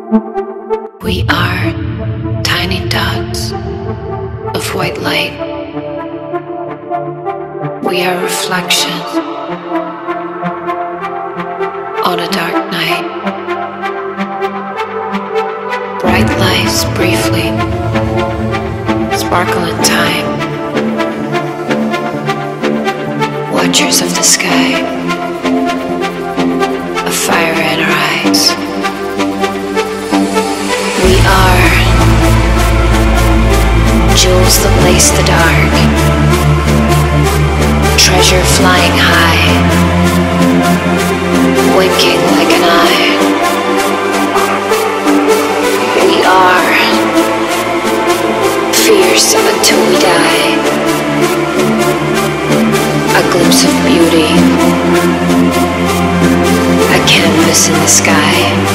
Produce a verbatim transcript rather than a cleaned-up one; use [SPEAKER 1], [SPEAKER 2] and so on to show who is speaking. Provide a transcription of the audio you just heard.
[SPEAKER 1] We are tiny dots of white light. We are reflections on a dark night. Bright lights briefly sparkle in time. Watchers of the sky, a fire in our eyes. We are jewels that lace the dark, treasure flying high, winking like an eye. We are fierce until we die, a glimpse of beauty, a canvas in the sky.